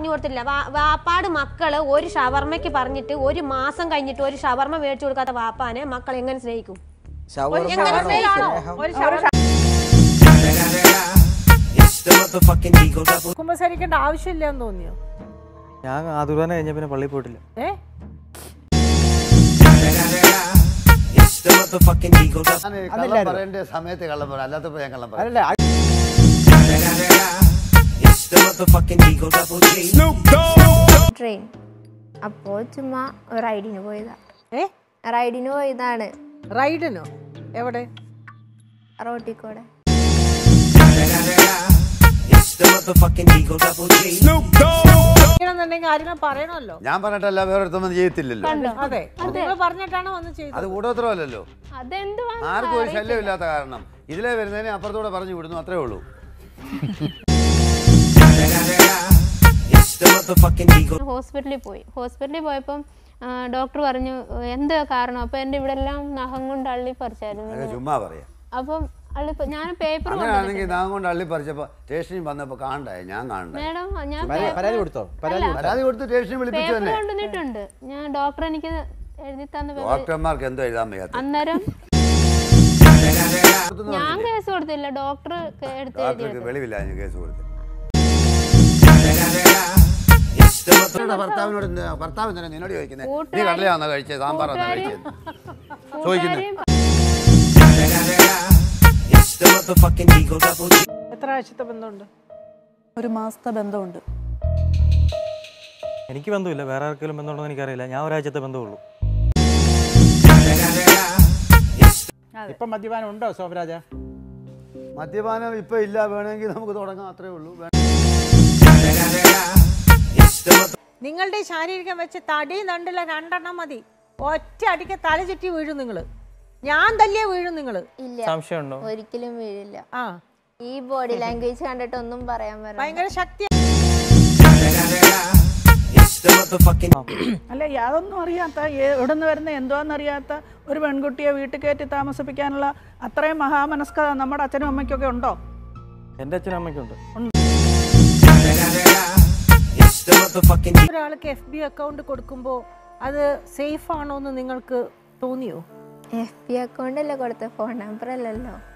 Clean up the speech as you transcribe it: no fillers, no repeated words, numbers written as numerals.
പറഞ്ഞു കൊടുത്തില്ല. വാപ്പാട് മക്കള് ഒരു ഷവർമ്മയ്ക്ക് പറഞ്ഞിട്ട് ഒരു മാസം കഴിഞ്ഞിട്ട് ഒരു ഷവർമ്മ മേടിച്ചു കൊടുക്കാത്ത വാപ്പാനെ മക്കൾ എങ്ങനെ സ്നേഹിക്കും? കുമ്പസാരിക്കേണ്ട ആവശ്യമില്ലെന്ന് തോന്നിയോ? ഞാൻ ആതുരാന കഴിഞ്ഞ പിന്നെ പള്ളിയിൽ പോയിട്ടില്ല. സമയത്ത് കള്ളം പറയാം, അല്ലാത്തപ്പോ ഞാൻ കള്ളം പറയാം. ട്രെയിൻ അപ്പോ ചുമ്മാ റൈഡിന് പോയതാ. റൈഡിന് പോയതാണ്. റൈഡിനോ? എവിടെ? റോട്ടിക്കൂടെ. പറയണല്ലോ. ഞാൻ പറഞ്ഞിട്ടല്ല വേറൊരുത്തൊന്നും ചെയ്യത്തില്ലല്ലോ. അതെ, പറഞ്ഞിട്ടാണ് വന്ന് ചെയ്തത്. അത് കൂടോത്രമല്ലല്ലോ. ആർക്കും ഒരു ശല്യം ഇല്ലാത്ത കാരണം ഇതിലെ വരുന്നതിനെ അപ്പുറത്തൂടെ പറഞ്ഞു വിടുന്നു, അത്രേ ഉള്ളൂ. ഹോസ്പിറ്റലിൽ പോയപ്പം ഡോക്ടർ പറഞ്ഞു എന്താ കാരണം. അപ്പൊ എന്റെ ഇവിടെ എല്ലാം നഖം കൊണ്ട് അള്ളി പറിച്ചായിരുന്നു. ചുമ്മാ പറയാം. അപ്പം ഞാൻ പേപ്പർ നഖം കൊണ്ട് അള്ളി പറിച്ചപ്പോ സ്റ്റേഷനിൽ വന്നപ്പോ കാണണ്ടായി. ഞാൻ കാണണ്ട. ഞാൻ പരാതി കൊടുത്ത് സ്റ്റേഷനിൽ വിളിപ്പിച്ചു തന്നെ കൊണ്ടുവന്നിട്ടുണ്ട്. ഞാൻ ഡോക്ടർ എനിക്ക് എഴുതി തന്ന ഡോക്ടർമാർക്ക് എന്തോ എഴുതാൻ വയ്യാത്ത. അന്നേരം ഞാൻ കേസ് കൊടുത്തില്ല, ഡോക്ടർ വെളിവില്ല കേസ് കൊടുത്തു. ഭർത്താവ് നിന്നോട് ചോദിക്കുന്നത് നീ കടലയാണോ കഴിച്ചത്, സാമ്പാറാണോ കഴിച്ചത് ചോദിക്കുന്നത്. എത്ര ആഴ്ചത്തെ ബന്ധമുണ്ട്? ഒരു മാസത്തെ ബന്ധമുണ്ട്. എനിക്ക് ബന്ധമില്ല, വേറെ ആർക്കെങ്കിലും ബന്ധമുണ്ടോ എനിക്കറിയില്ല. ഞാൻ ഒരാഴ്ചത്തെ ബന്ധമുള്ളൂ. ഇപ്പൊ മദ്യപാനം ഉണ്ടോ സോമരാജ? മദ്യപാനം ഇപ്പൊ ഇല്ല, വേണമെങ്കിൽ നമുക്ക് തുടങ്ങാം, അത്രേ ഉള്ളൂ. നിങ്ങളുടെ ശാരീരികം വെച്ച് തടി നണ്ടില്ല, 2 എണ്ണം മതി. ഒറ്റ അടിക്ക് തല ചുറ്റി വീഴും നിങ്ങള്. ഞാൻ തല്ലിയ വീഴും നിങ്ങള്. സംശയമുണ്ടോ? ഒരിക്കലും വീഴില്ല. ഈ ബോഡി ലാംഗ്വേജ് കണ്ടിട്ട് ഒന്നും പറയാൻ പറ്റില്ല. ഭയങ്കര ശക്തി. അല്ല, യാതൊന്നും അറിയാത്ത, എവിടെ നിന്ന് വരുന്ന എന്തോന്നറിയാത്ത ഒരു പെൺകുട്ടിയെ വീട്ടിൽ കയറ്റി താമസിപ്പിക്കാനുള്ള അത്രയും മഹാമനസ്കത നമ്മുടെ അച്ഛനും അമ്മയ്ക്കൊക്കെ ഉണ്ടോ? എൻ്റെ അച്ഛനും അമ്മയ്ക്കുണ്ട്. ഒരാൾക്ക് FB അക്കൗണ്ട് കൊടുക്കുമ്പോ അത് സേഫ് ആണോ എന്ന് നിങ്ങൾക്ക് തോന്നിയോ? FB അക്കൗണ്ട് അല്ലേ കൊടുത്ത, ഫോൺ നമ്പർ അല്ലല്ലോ.